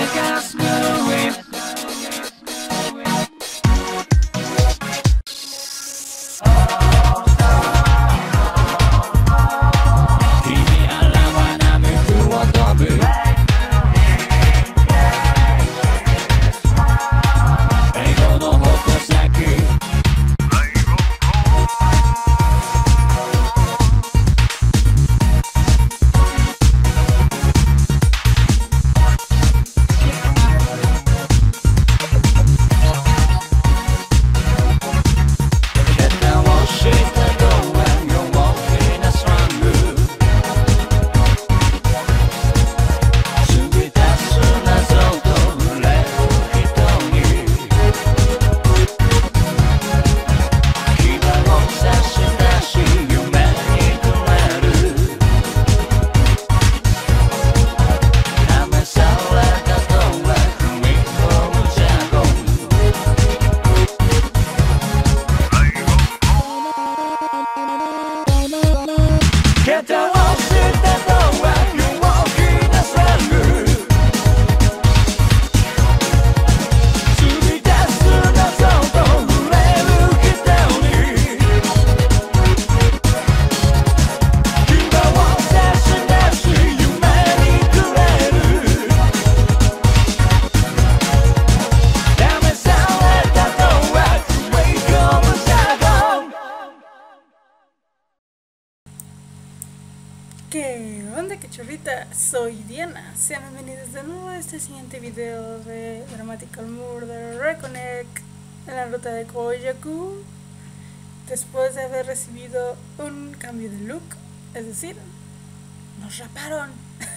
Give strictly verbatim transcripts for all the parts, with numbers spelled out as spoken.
¿Qué onda, cachorrita? Soy Diana. Sean bienvenidos de nuevo a este siguiente video de Dramatical Murder Reconnect en la ruta de Koyaku. Después de haber recibido un cambio de look, es decir, nos raparon.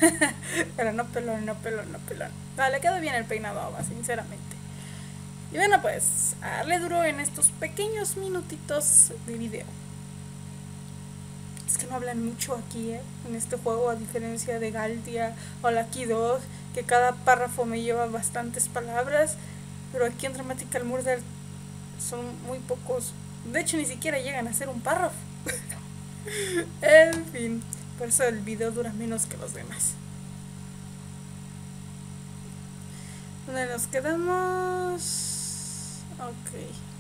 Pero no pelón, no pelón, no pelón. No, le quedó bien el peinado a Ava, sinceramente. Y bueno, pues, a darle duro en estos pequeños minutitos de video. Es que no hablan mucho aquí, ¿eh? En este juego, a diferencia de Galdia o Lucky Dog, que cada párrafo me lleva bastantes palabras, pero aquí en Dramatical Murder son muy pocos. De hecho, ni siquiera llegan a ser un párrafo. En fin, por eso el video dura menos que los demás. ¿Dónde nos quedamos? Ok.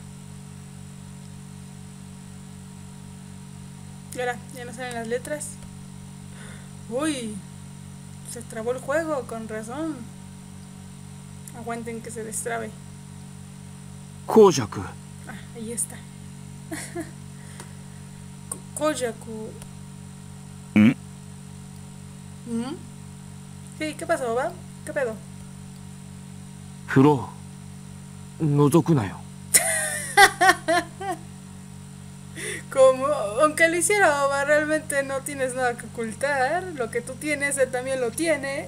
Y ahora, ya no salen las letras. Uy, se trabó el juego, con razón. Aguanten que se destrabe. Koyaku. Ah, ahí está. Koyaku. ¿Mm? ¿Mm? Sí, ¿qué pasó, va? ¿Qué pedo? Furo, nozoku na yo. Como, aunque lo hiciera Ova, realmente no tienes nada que ocultar. Lo que tú tienes, él también lo tiene.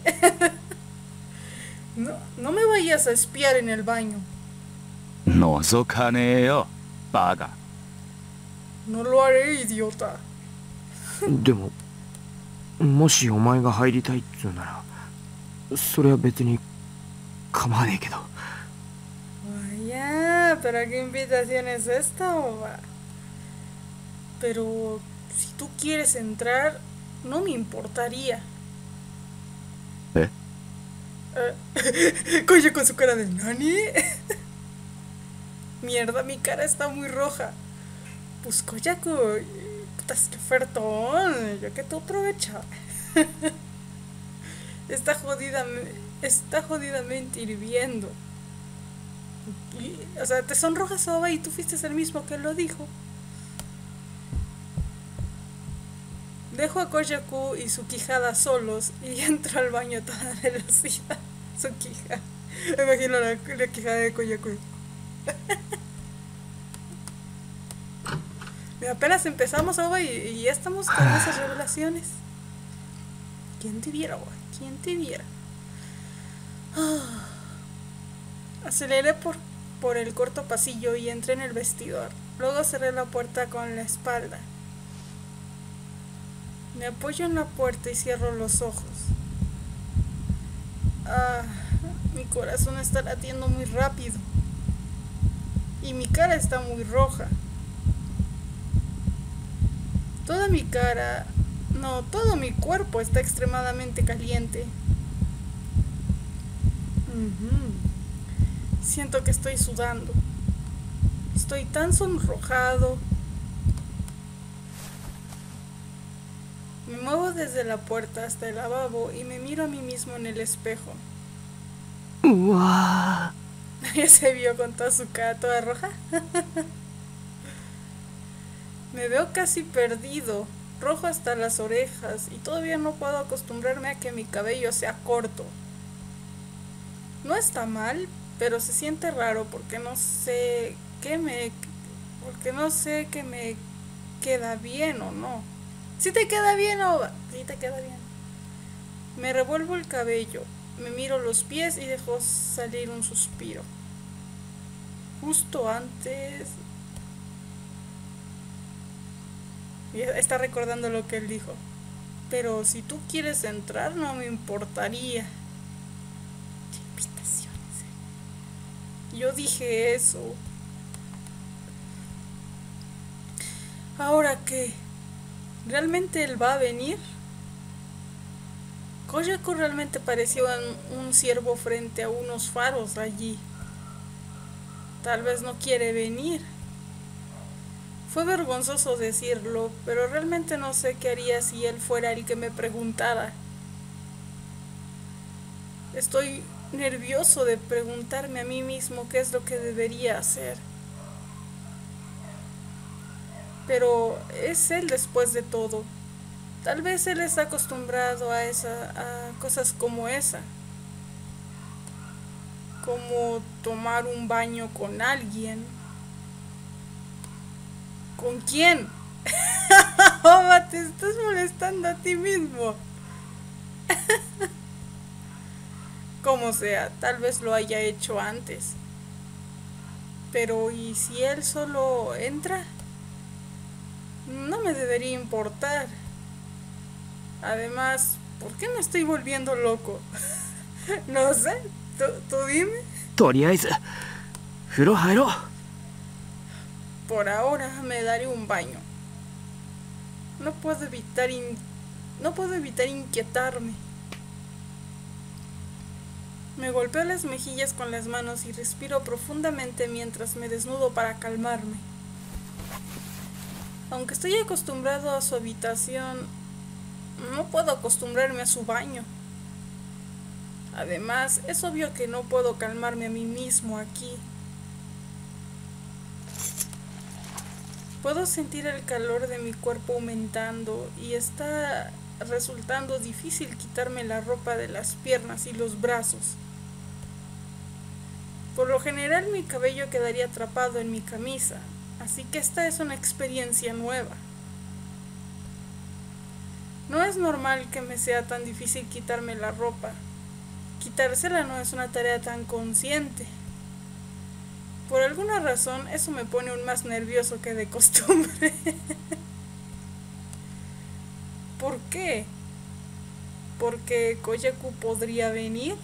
No, no me vayas a espiar en el baño. Nozokane yo, baga. No lo haré, idiota. でも、もしお前が入りたいっつうなら、それは別に構わねえけど。 Vaya, pero ¿qué invitación es esta, Ova? Pero si tú quieres entrar, no me importaría. ¿Eh? Uh, Coño, con su cara de ¿nani? Mierda, mi cara está muy roja. Pues Koyaku, putas, qué ofertón. Yo que tú aprovecha. Está jodida, está jodidamente hirviendo. Y, o sea, te sonrojas, Ova, y tú fuiste el mismo que lo dijo. Dejo a Koyaku y su quijada solos y entro al baño a toda velocidad. Su quijada. Me imagino la, la quijada de Koyaku. Apenas empezamos, Ova, y, y ya estamos con esas revelaciones. ¿Quién te viera, Ova? ¿Quién te viera? Oh. Aceleré por, por el corto pasillo y entré en el vestidor. Luego cerré la puerta con la espalda. Me apoyo en la puerta y cierro los ojos. Ah, mi corazón está latiendo muy rápido. Y mi cara está muy roja. Toda mi cara, no, todo mi cuerpo está extremadamente caliente. Ujú. Siento que estoy sudando. Estoy tan sonrojado. Me muevo desde la puerta hasta el lavabo y me miro a mí mismo en el espejo. ¡Uah! Ya se vio con toda su cara toda roja. Me veo casi perdido, rojo hasta las orejas, y todavía no puedo acostumbrarme a que mi cabello sea corto. No está mal, pero se siente raro porque no sé qué me... porque no sé que me queda bien o no. Si te queda bien o... Si te queda bien. Me revuelvo el cabello, me miro los pies y dejo salir un suspiro. Justo antes... Está recordando lo que él dijo. Pero si tú quieres entrar, no me importaría. ¡Qué invitaciones! Yo dije eso. ¿Ahora qué? ¿Realmente él va a venir? Kojako realmente pareció un ciervo frente a unos faros allí. Tal vez no quiere venir. Fue vergonzoso decirlo, pero realmente no sé qué haría si él fuera el que me preguntara. Estoy nervioso de preguntarme a mí mismo qué es lo que debería hacer. Pero es él después de todo. Tal vez él está acostumbrado a, esa, a cosas como esa. Como tomar un baño con alguien. ¿Con quién? Oh, te estás molestando a ti mismo. Como sea, tal vez lo haya hecho antes. Pero ¿y si él solo entra? No me debería importar. Además, ¿por qué me estoy volviendo loco? No sé, ¿tú, tú dime? とりあえず風呂入ろう。 Por ahora me daré un baño. No puedo evitar in... no puedo evitar inquietarme. Me golpeo las mejillas con las manos y respiro profundamente mientras me desnudo para calmarme. Aunque estoy acostumbrado a su habitación, no puedo acostumbrarme a su baño. Además, es obvio que no puedo calmarme a mí mismo aquí. Puedo sentir el calor de mi cuerpo aumentando y está resultando difícil quitarme la ropa de las piernas y los brazos. Por lo general mi cabello quedaría atrapado en mi camisa, así que esta es una experiencia nueva. No es normal que me sea tan difícil quitarme la ropa. Quitársela no es una tarea tan consciente. Por alguna razón, eso me pone aún más nervioso que de costumbre. ¿Por qué? ¿Porque Kojako podría venir?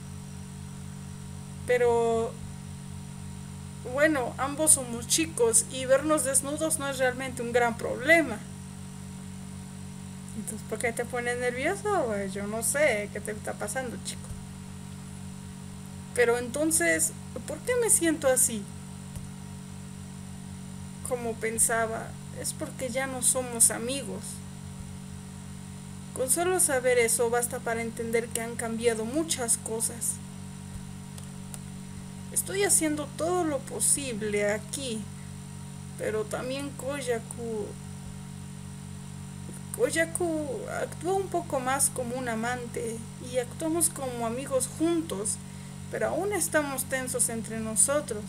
Pero... bueno, ambos somos chicos y vernos desnudos no es realmente un gran problema. Entonces, ¿por qué te pones nervioso? Pues yo no sé qué te está pasando, chico. Pero entonces, ¿por qué me siento así? Como pensaba, es porque ya no somos amigos. Con solo saber eso basta para entender que han cambiado muchas cosas. Estoy haciendo todo lo posible aquí, pero también Kojako... Kojako actúa un poco más como un amante y actuamos como amigos juntos, pero aún estamos tensos entre nosotros.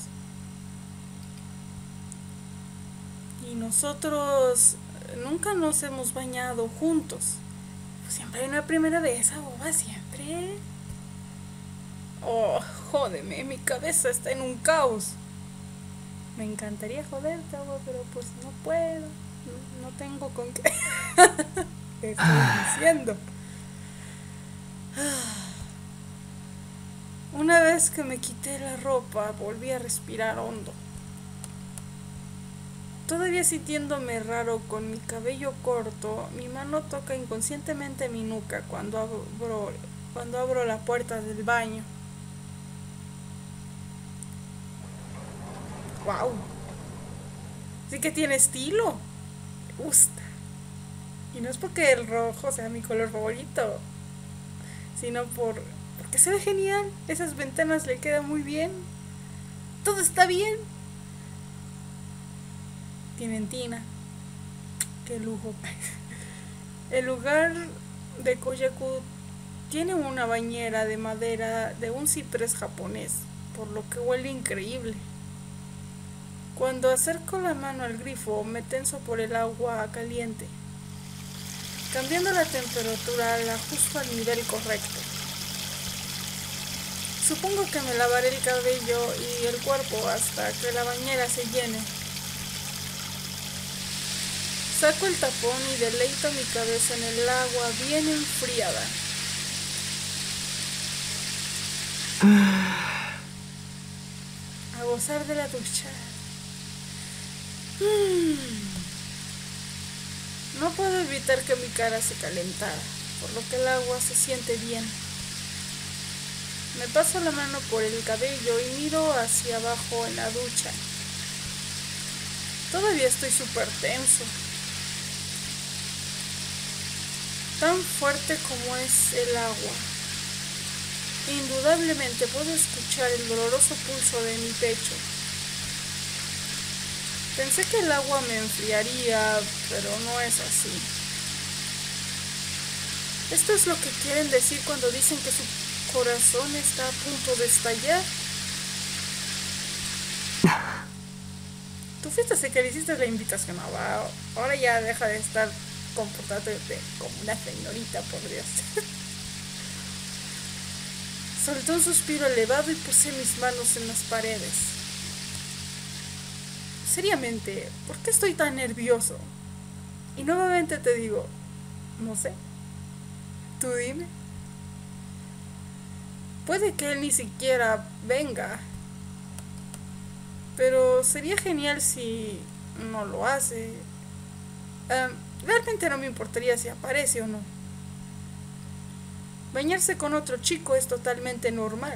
Y nosotros nunca nos hemos bañado juntos. Siempre hay una primera vez, esa boba, siempre. Oh, jódeme, mi cabeza está en un caos. Me encantaría joderte, agua, pero pues no puedo. No, no tengo con qué. ¿Qué estoy diciendo? Una vez que me quité la ropa, volví a respirar hondo. Todavía sintiéndome raro con mi cabello corto, mi mano toca inconscientemente mi nuca cuando abro, cuando abro la puerta del baño. Wow. Sí que tiene estilo. Me gusta. Y no es porque el rojo sea mi color favorito, sino por porque se ve genial. Esas ventanas le quedan muy bien. Todo está bien. Tienen tina. Qué lujo. El lugar de Koyaku tiene una bañera de madera de un ciprés japonés, por lo que huele increíble. Cuando acerco la mano al grifo, me tenso por el agua caliente. Cambiando la temperatura, la ajusto al nivel correcto. Supongo que me lavaré el cabello y el cuerpo hasta que la bañera se llene. Saco el tapón y deleito mi cabeza en el agua bien enfriada. A gozar de la ducha. No puedo evitar que mi cara se calentara, por lo que el agua se siente bien. Me paso la mano por el cabello y miro hacia abajo en la ducha. Todavía estoy súper tenso. Tan fuerte como es el agua. Indudablemente puedo escuchar el doloroso pulso de mi pecho. Pensé que el agua me enfriaría, pero no es así. Esto es lo que quieren decir cuando dicen que su corazón está a punto de estallar. Tú fuiste que le hiciste la invitación, ah, ahora ya deja de estar comportándote como una señorita, por Dios. Solté un suspiro elevado y puse mis manos en las paredes. Seriamente, ¿por qué estoy tan nervioso? Y nuevamente te digo, no sé. Tú dime. Puede que él ni siquiera venga, pero sería genial si no lo hace. Um, realmente no me importaría si aparece o no. Bañarse con otro chico es totalmente normal,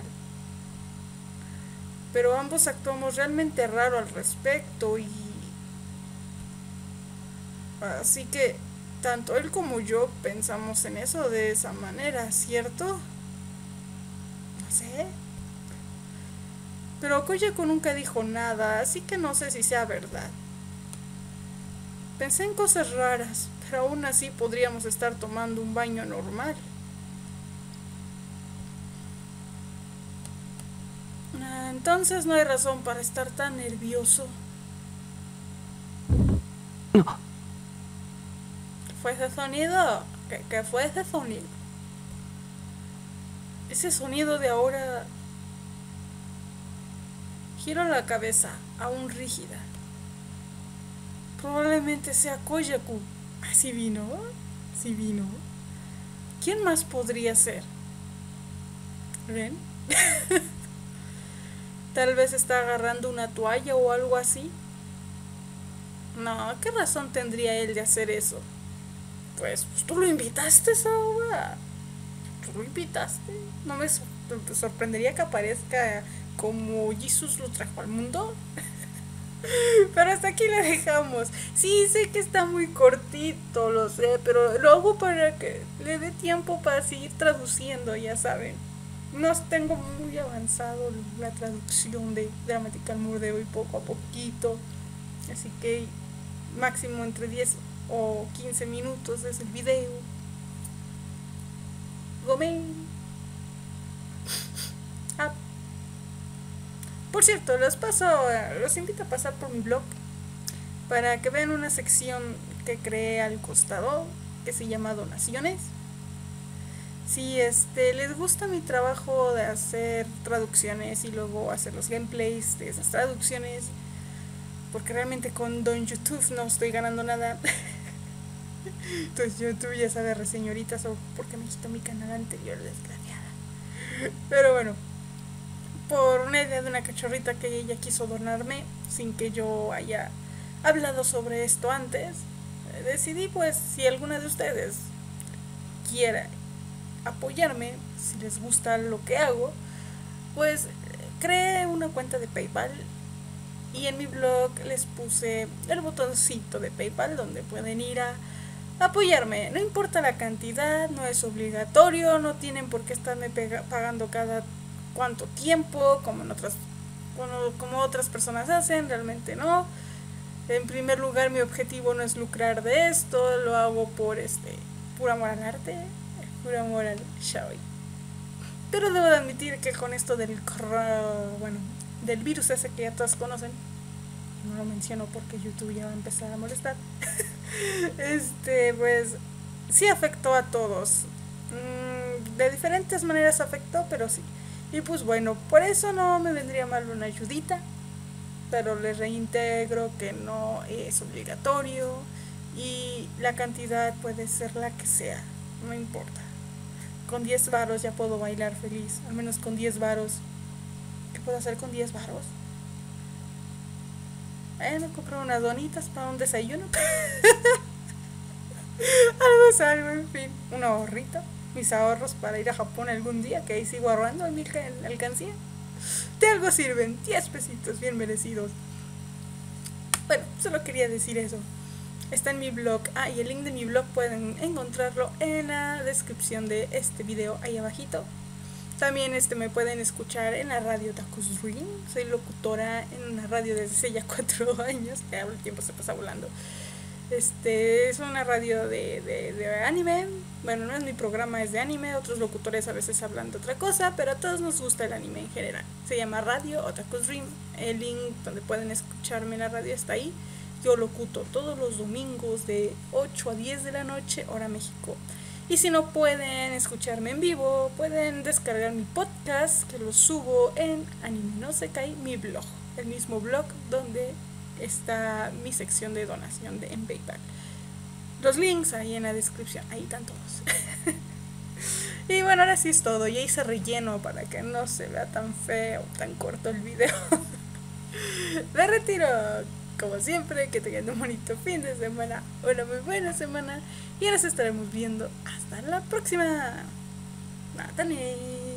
pero ambos actuamos realmente raro al respecto y... Así que tanto él como yo pensamos en eso de esa manera, ¿cierto? No sé. Pero Koyaku nunca dijo nada, así que no sé si sea verdad. Pensé en cosas raras, pero aún así podríamos estar tomando un baño normal. Entonces no hay razón para estar tan nervioso. No. ¿Qué fue ese sonido? ¿Qué, qué fue ese sonido? Ese sonido de ahora... Giro la cabeza, aún rígida. Probablemente sea Koyaku. ¿Ah, sí vino? ¿Sí vino? ¿Quién más podría ser? ¿Ren? Tal vez está agarrando una toalla o algo así. No, ¿qué razón tendría él de hacer eso? Pues, pues tú lo invitaste, Saoba. Tú lo invitaste. No me sor sorprendería que aparezca como Jesús lo trajo al mundo. Pero hasta aquí lo dejamos. Sí, sé que está muy cortito, lo sé, pero lo hago para que le dé tiempo para seguir traduciendo, ya saben. No tengo muy avanzado la traducción de Dramatical Murder hoy poco a poquito. Así que máximo entre diez o quince minutos es el video. Gomen. Ah. Por cierto, los paso, los invito a pasar por mi blog para que vean una sección que creé al costado que se llama Donaciones. Si este, les gusta mi trabajo de hacer traducciones y luego hacer los gameplays de esas traducciones, porque realmente con Don YouTube no estoy ganando nada. Entonces YouTube ya sabe, reseñoritas, o porque me quitó mi canal anterior, desgraciada. Pero bueno, por una idea de una cachorrita que ella quiso donarme sin que yo haya hablado sobre esto antes, decidí pues si alguna de ustedes quiera apoyarme, si les gusta lo que hago, pues creé una cuenta de PayPal Y en mi blog les puse el botoncito de PayPal donde pueden ir a apoyarme. No importa la cantidad, no es obligatorio, no tienen por qué estarme pagando cada cuánto tiempo, como en otras, como, como otras personas hacen, realmente no. En primer lugar, mi objetivo no es lucrar de esto, lo hago por este puro amor al arte, puro amor al shaoi. Pero debo de admitir que con esto del bueno, del virus ese que ya todos conocen, no lo menciono porque YouTube ya va a empezar a molestar. Este, pues sí afectó a todos. Mm, de diferentes maneras afectó, pero sí. Y pues bueno, por eso no me vendría mal una ayudita. Pero les reintegro que no es obligatorio y la cantidad puede ser la que sea, no importa. Con diez varos ya puedo bailar feliz, al menos con diez varos. ¿Qué puedo hacer con diez varos? Eh, me compro unas donitas para un desayuno. Algo es algo, en fin, un ahorrito, mis ahorros para ir a Japón algún día, que ahí sigo ahorrando en mi alcancía. De algo sirven, diez pesitos bien merecidos. Bueno, solo quería decir eso. Está en mi blog. Ah, y el link de mi blog pueden encontrarlo en la descripción de este video, ahí abajito. También este me pueden escuchar en la radio Otakus Dream. Soy locutora en una radio desde hace ya cuatro años. Ya el tiempo se pasa volando. Este es una radio de, de, de anime. Bueno, no es mi programa, es de anime. Otros locutores a veces hablan de otra cosa, pero a todos nos gusta el anime en general. Se llama Radio Otakus Dream. El link donde pueden escucharme en la radio está ahí. Yo locuto todos los domingos de ocho a diez de la noche, hora México. Y si no pueden escucharme en vivo, pueden descargar mi podcast, que lo subo en Anime no Sekai, mi blog. El mismo blog donde está mi sección de donación de, en PayPal. Los links ahí en la descripción, ahí están todos. Y bueno, ahora sí es todo. Ya hice relleno para que no se vea tan feo, tan corto el video. Me retiro. Como siempre, que tengan un bonito fin de semana, una muy buena semana, y nos estaremos viendo hasta la próxima. Matane.